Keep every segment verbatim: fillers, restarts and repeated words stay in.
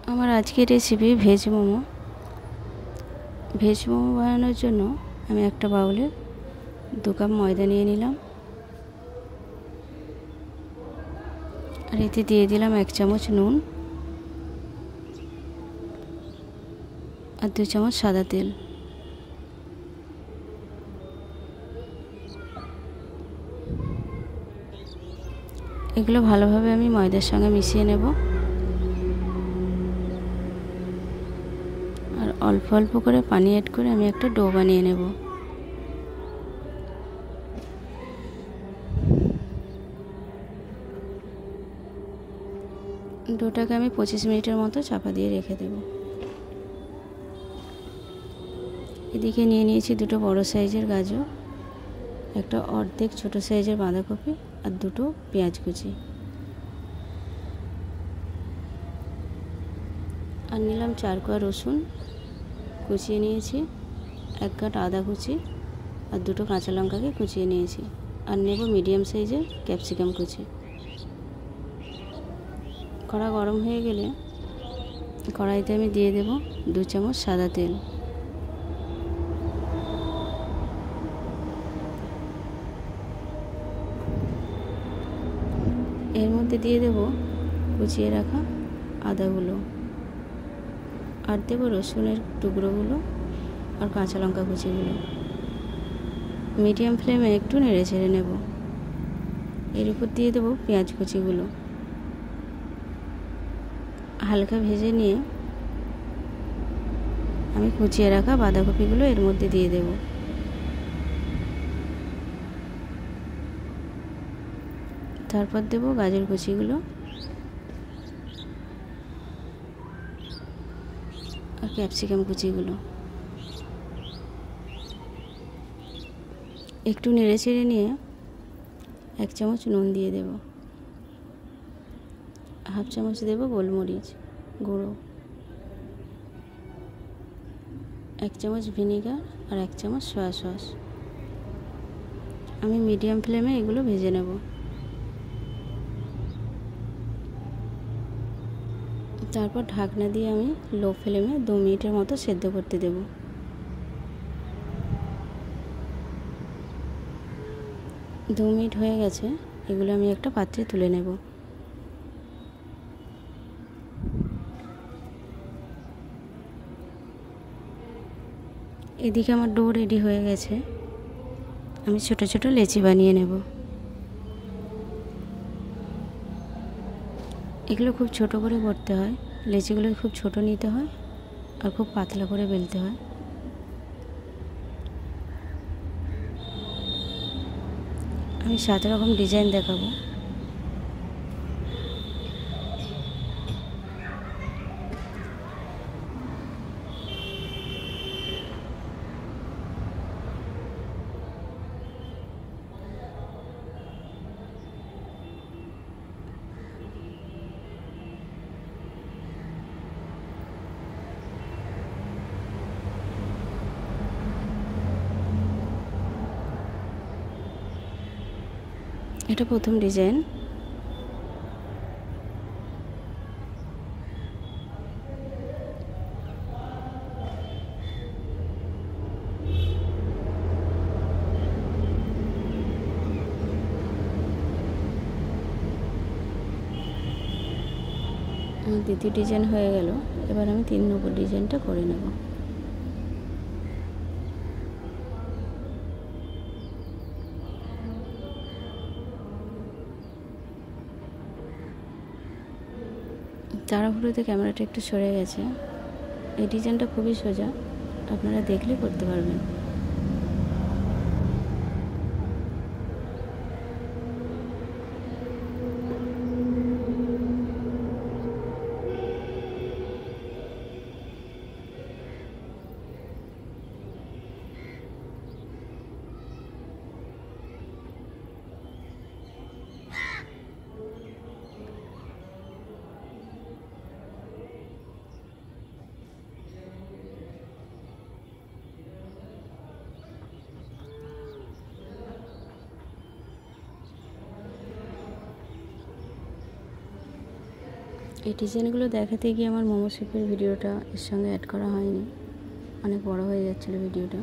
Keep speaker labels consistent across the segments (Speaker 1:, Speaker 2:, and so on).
Speaker 1: আমার আজকের recipe veg momo. Veg momo বানানোর জন্য আমি একটা বাউলে দু কাপ ময়দা নিয়ে নিলাম, আর এতে দিয়ে দিলাম এক চামচ নুন আর দু চামচ সাদা তেল। এগুলো ভালোভাবে আমি ময়দার সঙ্গে মিশিয়ে নেব, আর অল্প অল্প করে পানি অ্যাড করে আমি একটা ডো বানিয়ে নেব। ডোটাকে আমি পঁচিশ মিনিটের মতো চাপা দিয়ে রেখে দেব। এদিকে নিয়ে নিয়েছি দুটো বড় সাইজের গাজর, একটা অর্ধেক ছোট সাইজের বাঁধাকপি আর দুটো পেঁয়াজ কুচি, আর নিলাম চার কোয়া রসুন কুচিয়ে নিয়েছি, এক কাঠ আদা কুচি আর দুটো কাঁচা লঙ্কাকে কুচিয়ে নিয়েছি, আর নেব মিডিয়াম সাইজের ক্যাপসিকাম কুচি। কড়া গরম হয়ে গেলে কড়াইতে আমি দিয়ে দেব দু চামচ সাদা তেল। এর মধ্যে দিয়ে দেব কুচিয়ে রাখা আদাগুলো, আর দেব রসুনের টুকরোগুলো আর কাঁচা লঙ্কা কুচিগুলো। মিডিয়াম ফ্লেমে একটু নেড়ে ছেড়ে নেব। এর উপর দিয়ে দেব পেঁয়াজ কুচিগুলো, হালকা ভেজে নিয়ে আমি কুচিয়ে রাখা বাঁধাকপিগুলো এর মধ্যে দিয়ে দেব। তারপর দেব গাজর কুচিগুলো আর ক্যাপসিকাম কুচিগুলো। একটু নেড়ে চেড়ে নিয়ে এক চামচ নুন দিয়ে দেব, হাফ চামচ দেব গোলমরিচ গুঁড়ো, এক চামচ ভিনিগার আর এক চামচ সয়া সস। আমি মিডিয়াম ফ্লেমে এগুলো ভেজে নেব। তারপর ঢাকনা দিয়ে আমি লো ফ্লেমে দু মিনিটের মতো সেদ্ধ করতে দেব। দু মিনিট হয়ে গেছে, এগুলো আমি একটা পাত্রে তুলে নেব। এদিকে আমার ডো রেডি হয়ে গেছে, আমি ছোট ছোট লেচি বানিয়ে নেব। এগুলো খুব ছোট করে করতে হয়, লেচিগুলো খুব ছোট নিতে হয় আর খুব পাতলা করে বেলতে হয়। আমি সাত রকম ডিজাইন দেখাবো। এটা প্রথম ডিজাইন। দ্বিতীয় ডিজাইন হয়ে গেল, এবার আমি তিন নম্বর ডিজাইনটা করে নেব। তাড়াহুড়োতে ক্যামেরাটা একটু সরে গেছে। এই ডিজাইনটা খুবই সোজা, আপনারা দেখলে করতে পারবেন। এই ডিজাইনগুলো দেখাতে গিয়ে আমার মোমো শেপের ভিডিওটা এর সঙ্গে অ্যাড করা হয়নি, অনেক বড় হয়ে যাচ্ছিলো ভিডিওটা।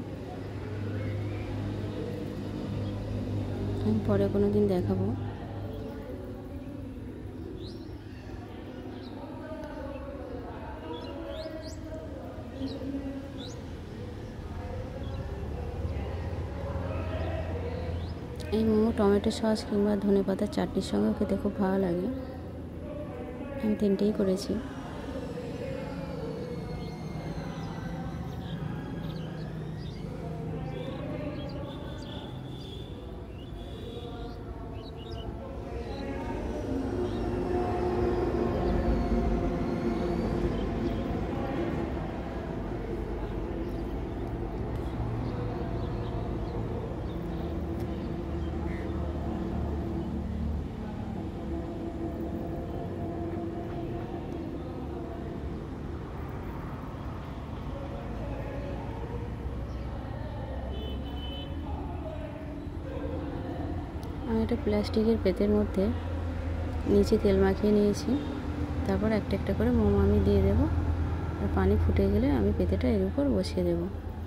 Speaker 1: আমি পরে কোনো দিন দেখাবো। এই মোমো টমেটো সস কিংবা ধনেপাতার চাটনির সঙ্গেও খেতে খুব ভালো লাগে। আমি তিনটেই করেছি। আমি একটা প্লাস্টিকের পেতের মধ্যে নিচে তেল মাখিয়ে নিয়েছি। তারপর একটা একটা করে মোমো আমি দিয়ে দেবো, আর পানি ফুটে গেলে আমি পেতেটা এর উপর বসিয়ে দেব।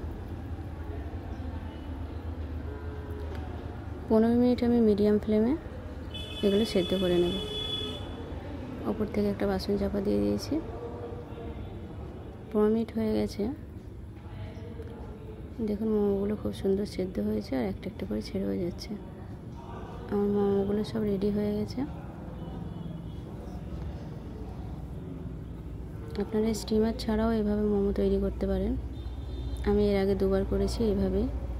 Speaker 1: পনেরো মিনিট আমি মিডিয়াম ফ্লেমে এগুলো সেদ্ধ করে নেব। ওপর থেকে একটা বাসন চাপা দিয়ে দিয়েছি। পনেরো মিনিট হয়ে গেছে। দেখুন মোমোগুলো খুব সুন্দর সেদ্ধ হয়েছে আর একটা একটা করে ছেড়েও যাচ্ছে। আমার মোমোগুলো সব রেডি হয়ে গেছে। আপনারা স্টিমার ছাড়াও এভাবে মোমো তৈরি করতে পারেন। আমি এর আগে দুবার করেছি এইভাবে।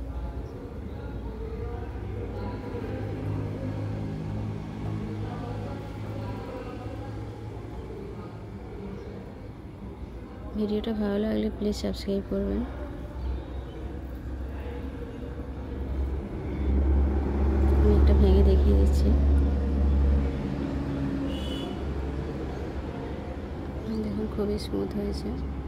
Speaker 1: ভিডিওটা ভালো লাগলে প্লিজ সাবস্ক্রাইব করবেন। আমি একটা ভেঙে দেখিয়ে দিচ্ছি। দেখুন খুবই স্মুথ হয়েছে।